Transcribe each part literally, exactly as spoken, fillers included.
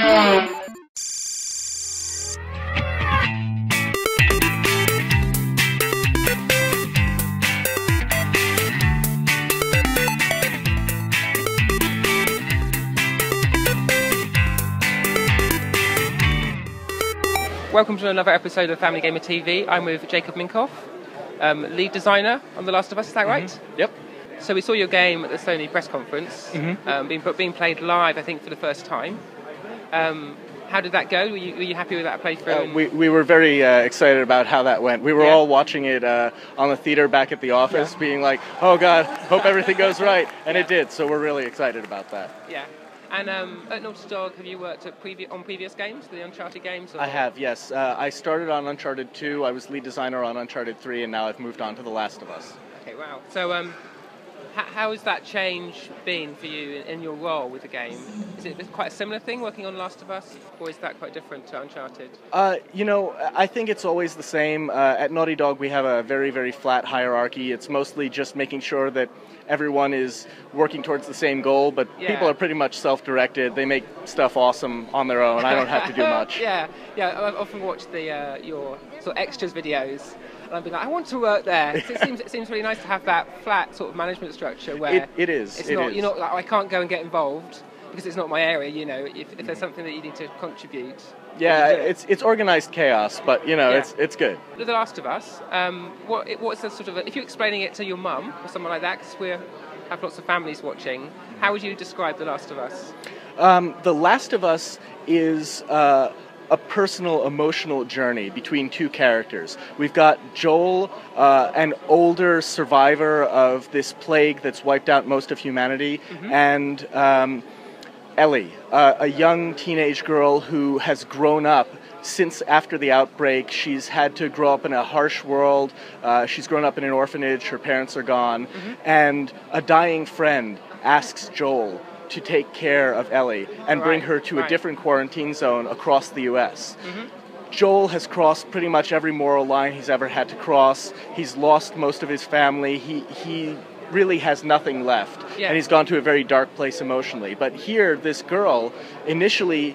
Welcome to another episode of Family Gamer T V. I'm with Jacob Minkoff, um, lead designer on The Last of Us, is that right? Mm-hmm. Yep. So we saw your game at the Sony press conference, mm-hmm. um, being, being played live, I think, for the first time. Um, how did that go? Were you, were you happy with that playthrough? Uh, we, we were very uh, excited about how that went. We were yeah. all watching it uh, on the theater back at the office, yeah. being like, oh God, hope everything goes right. And yeah. it did, so we're really excited about that. Yeah. And um, at Naughty Dog, have you worked at previ- on previous games, the Uncharted games? Or? I have, yes. Uh, I started on Uncharted two, I was lead designer on Uncharted three, and now I've moved on to The Last of Us. Okay, wow. So um, h- how has that change been for you in, in your role with the game? Is it quite a similar thing, working on Last of Us, or is that quite different to Uncharted? Uh, you know, I think it's always the same. Uh, at Naughty Dog, we have a very, very flat hierarchy. It's mostly just making sure that everyone is working towards the same goal, but yeah. people are pretty much self-directed. They make stuff awesome on their own. I don't have to do much. yeah, yeah. I've often watched the uh, your sort of extras videos, and I've been like, I want to work there. It seems it seems really nice to have that flat sort of management structure where it, it is. It's it not is. You're not like, oh, I can't go and get involved because it's not my area. You know, if, if there's something that you need to contribute. Yeah, it's it's organized chaos, but you know, yeah. it's it's good. The Last of Us. Um, what what's the sort of a, if you're explaining it to your mum or someone like that, because we have lots of families watching, how would you describe The Last of Us? Um, the Last of Us is uh, a personal, emotional journey between two characters. We've got Joel, uh, an older survivor of this plague that's wiped out most of humanity, mm-hmm. and um, Ellie, uh, a young teenage girl who has grown up since after the outbreak. She's had to grow up in a harsh world. Uh, she's grown up in an orphanage. Her parents are gone. Mm-hmm. And a dying friend asks Joel to take care of Ellie and right. bring her to right. a different quarantine zone across the U S. Mm-hmm. Joel has crossed pretty much every moral line he's ever had to cross. He's lost most of his family. He he really has nothing left. Yeah. And he's gone to a very dark place emotionally. But here, this girl, initially,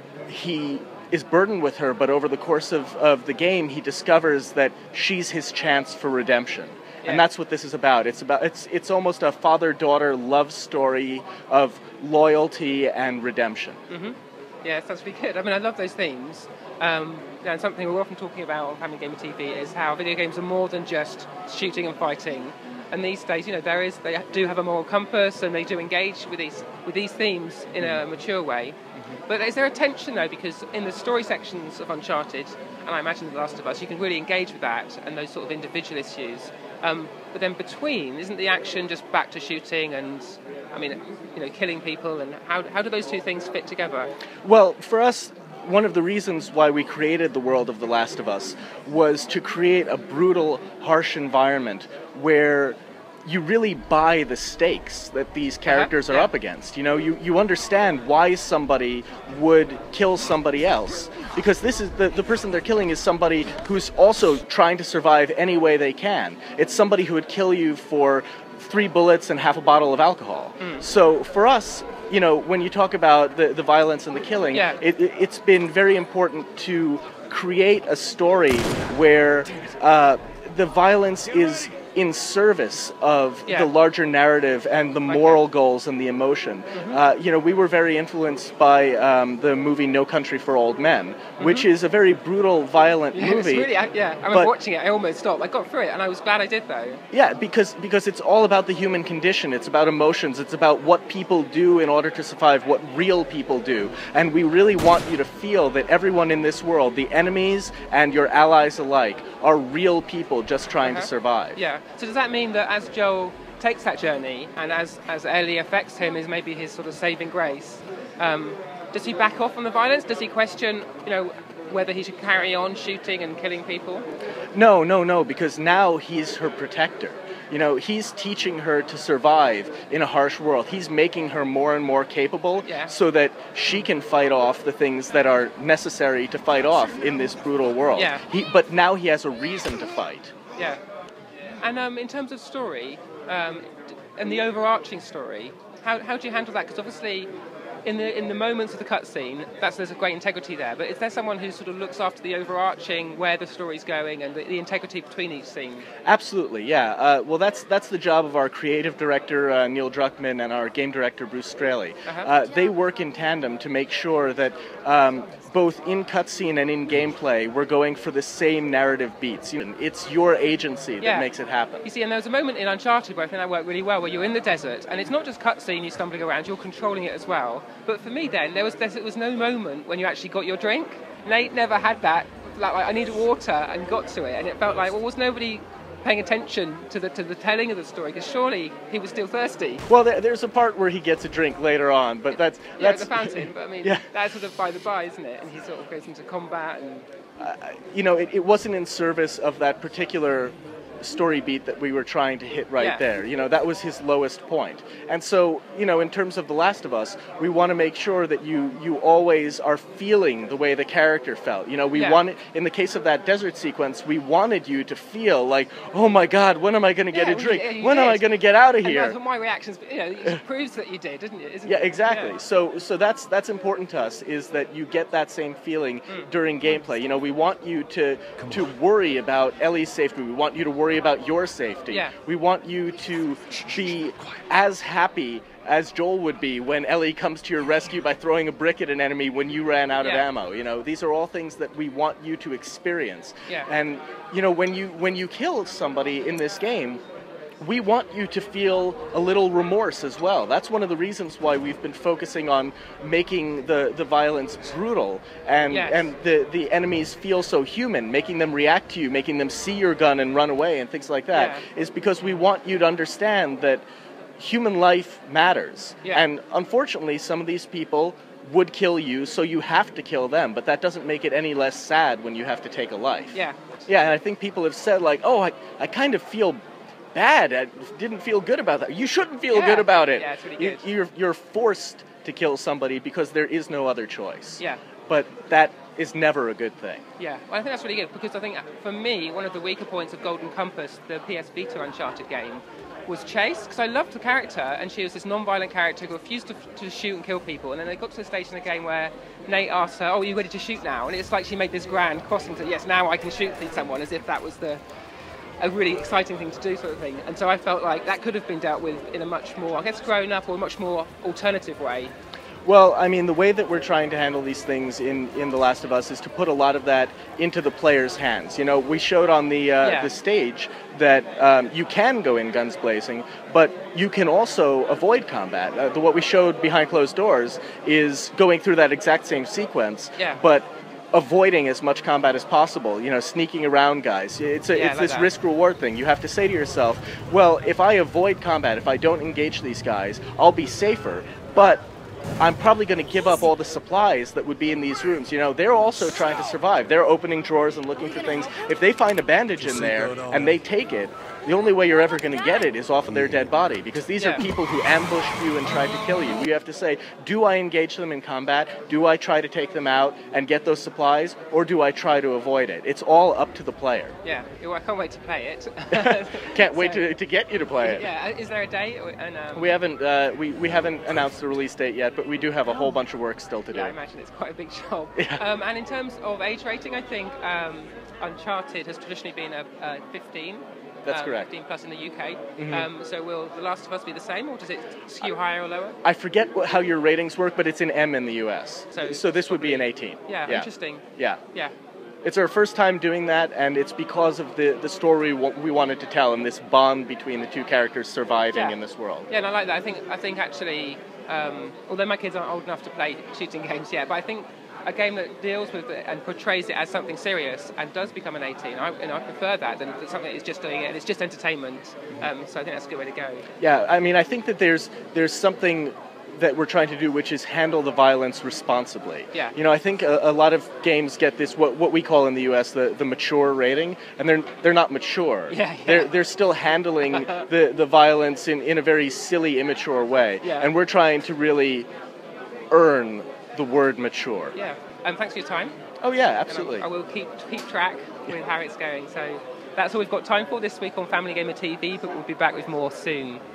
he is burdened with her, but over the course of, of the game, he discovers that she's his chance for redemption. Yeah. And that's what this is about. It's about it's it's almost a father-daughter love story of loyalty and redemption. Mm-hmm. Yeah, it sounds pretty good. I mean, I love those themes. Um, and something we're often talking about on Family Gamer T V is how video games are more than just shooting and fighting. And these days, you know, there is they do have a moral compass, and they do engage with these with these themes in a mature way. Mm-hmm. But is there a tension though? Because in the story sections of Uncharted, and I imagine The Last of Us, you can really engage with that and those sort of individual issues. Um, but then between, isn't the action just back to shooting and, I mean, you know, killing people? And how how do those two things fit together? Well, for us, one of the reasons why we created the world of The Last of Us was to create a brutal, harsh environment where you really buy the stakes that these characters uh-huh. are yeah. up against. You know, you, you understand why somebody would kill somebody else. Because this is the, the person they're killing is somebody who's also trying to survive any way they can. It's somebody who would kill you for three bullets and half a bottle of alcohol. Mm. So for us, you know, when you talk about the, the violence and the killing, yeah. it, it, it's been very important to create a story where uh, the violence is in service of yeah. the larger narrative and the moral okay. goals and the emotion. Mm-hmm. Uh, you know, we were very influenced by um, the movie No Country for Old Men, mm-hmm. which is a very brutal, violent yeah, movie. It's really, yeah, I remember watching it, I almost stopped. I got through it, and I was glad I did, though. Yeah, because because it's all about the human condition. It's about emotions. It's about what people do in order to survive, what real people do. And we really want you to feel that everyone in this world, the enemies and your allies alike, are real people just trying uh-huh. to survive. Yeah. So does that mean that as Joel takes that journey, and as, as Ellie affects him is maybe his sort of saving grace, um, does he back off on the violence? Does he question, you know, whether he should carry on shooting and killing people? No, no, no, because now he's her protector. You know, he's teaching her to survive in a harsh world. He's making her more and more capable yeah. so that she can fight off the things that are necessary to fight off in this brutal world. Yeah. He, but now he has a reason to fight. Yeah. And um, in terms of story, um, and the overarching story, how how do you handle that? Because obviously, in the in the moments of the cutscene, that's there's a great integrity there. But is there someone who sort of looks after the overarching where the story's going and the, the integrity between each scene? Absolutely, yeah. Uh, well, that's that's the job of our creative director uh, Neil Druckmann and our game director Bruce Straley. Uh-huh. Uh, they work in tandem to make sure that um, both in cutscene and in gameplay, we're going for the same narrative beats. You know, it's your agency that Yeah. makes it happen. You see, and there was a moment in Uncharted where I think that worked really well, where you're in the desert, and it's not just cutscene, you stumbling around, you're controlling it as well. But for me then, there was there was no moment when you actually got your drink. Nate never had that. Like, I needed water and got to it, and it felt like, well, was nobody paying attention to the to the telling of the story? Because surely he was still thirsty. Well, there, there's a part where he gets a drink later on, but that's Yeah, that's the fountain, but I mean, yeah. that's sort of by the by, isn't it? And he sort of goes into combat and... Uh, you know, it, it wasn't in service of that particular story beat that we were trying to hit right Yeah. there. You know, that was his lowest point. And so, you know, in terms of The Last of Us, we want to make sure that you you always are feeling the way the character felt. You know, we Yeah. wanted, in the case of that desert sequence, we wanted you to feel like, oh my God, when am I going to get Yeah, a drink? well, you- you when am I did. going to get out of And here? that's my reactions, you know, it proves that you did, doesn't it? Isn't Yeah, it? exactly. Yeah. So, so that's that's important to us, is that you get that same feeling during gameplay. You know, we want you to to worry about Ellie's safety. We want you to worry about your safety. Yeah. We want you to be as happy as Joel would be when Ellie comes to your rescue by throwing a brick at an enemy when you ran out of Yeah. ammo. You know, these are all things that we want you to experience. Yeah. And you know, when you when you kill somebody in this game, we want you to feel a little remorse as well. That's one of the reasons why we've been focusing on making the, the violence brutal and Yes. and the, the enemies feel so human, making them react to you, making them see your gun and run away and things like that, Yeah. is because we want you to understand that human life matters. Yeah. And unfortunately, some of these people would kill you, so you have to kill them, but that doesn't make it any less sad when you have to take a life. Yeah. Yeah, and I think people have said, like, oh, I, I kind of feel bad. I didn't feel good about that. You shouldn't feel Yeah. good about it. Yeah, it's really You- good. You're, you're forced to kill somebody because there is no other choice. Yeah. But that is never a good thing. Yeah, well, I think that's really good, because I think, for me, one of the weaker points of Golden Compass, the P S Vita Uncharted game, was Chase, because I loved the character, and she was this non-violent character who refused to, to shoot and kill people, and then they got to the stage in the game where Nate asked her, oh, are you ready to shoot now? And it's like she made this grand crossing to, yes, now I can shoot someone, as if that was the a really exciting thing to do, sort of thing. And so I felt like that could have been dealt with in a much more, I guess, grown up or much more alternative way. Well, I mean, the way that we're trying to handle these things in, in The Last of Us is to put a lot of that into the player's hands. You know, we showed on the uh, Yeah. the stage that um, you can go in guns blazing, but you can also avoid combat. Uh, the, what we showed behind closed doors is going through that exact same sequence, Yeah. but avoiding as much combat as possible, you know, sneaking around guys. It's a, Yeah, it's like this that. risk-reward thing. You have to say to yourself, well, if I avoid combat, if I don't engage these guys, I'll be safer, but I'm probably going to give up all the supplies that would be in these rooms. You know, they're also trying to survive. They're opening drawers and looking for things. If they find a bandage in there and they take it, the only way you're ever going to get it is off of their dead body, because these Yeah. are people who ambushed you and tried to kill you. You have to say, do I engage them in combat? Do I try to take them out and get those supplies? Or do I try to avoid it? It's all up to the player. Yeah, well, I can't wait to play it. Can't wait So- to, to get you to play it. Yeah, is there a date? Or- And, um, We haven't uh, we, we haven't announced the release date yet, but we do have a whole bunch of work still to do. Yeah, I imagine it's quite a big job. Yeah. Um, and in terms of age rating, I think um, Uncharted has traditionally been a, a fifteen. That's um, correct. fifteen plus in the U K. Mhm. Um, so will The Last of Us be the same, or does it skew higher or lower? I forget what, how your ratings work, but it's an M in the U S. So- So, this would be an eighteen. Yeah, interesting. Yeah. Yeah. It's our first time doing that, and it's because of the, the story wa- we wanted to tell and this bond between the two characters surviving Yeah. in this world. Yeah, and I like that. I think I think actually, um, although my kids aren't old enough to play shooting games yet, but I think a game that deals with it and portrays it as something serious and does become an eighteen, I, and I prefer that than something that is just doing it and it's just entertainment. Um, so I think that's a good way to go. Yeah, I mean, I think that there's there's something that we're trying to do, which is handle the violence responsibly. Yeah. You know, I think a, a lot of games get this what what we call in the U S the, the mature rating, and they're they're not mature. Yeah, yeah. They're they're still handling the, the violence in, in a very silly, immature way. Yeah. And we're trying to really earn the word mature. Yeah. Um, thanks for your time. Oh yeah, And I- absolutely. I will keep keep track with how it's going. So that's all we've got time for this week on Family Gamer T V, but we'll be back with more soon.